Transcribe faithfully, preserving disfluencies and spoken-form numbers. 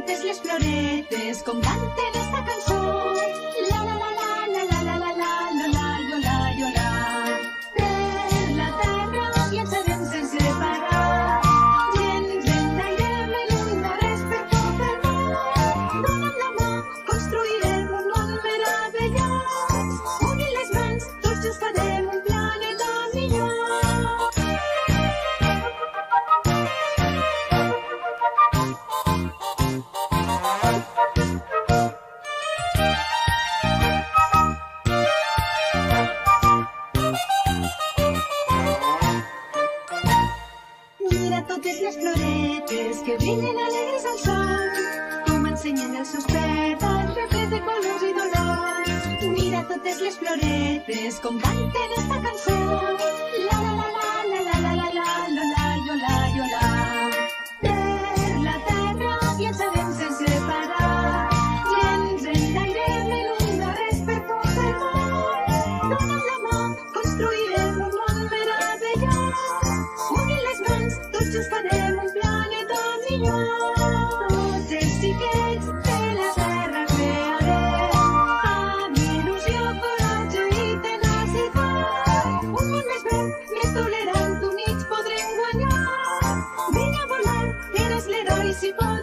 totes les floretes com canten esta cançó. La la la la la la la la la la la la la la. Per la terra viatjarem sense parar i ens enlairem en un darrers per tot el món. Donant la mà construirem un món meravellós. Unint les mans tots junts farem un planeta millor. Mira totes les floretes que brillen alegres al sol, com ensenyen els seus pètals replets de colors i dolors. Mira totes les floretes com canten esta cançó. La la la la la la la la la la la la la la. Per la terra viatjarem sense parar i ens enlairem en un darrers per tot el món. Donant la mà construirem un món meravellós. Unint les mans tots junts farem un planeta millor. Tots els xiquets de la terra crearem amb il·lusió, coratge i tenacitat. Un món més verd, més tolerant, units podrem guanyar. Vinga a volar, eres l'heroi si pots.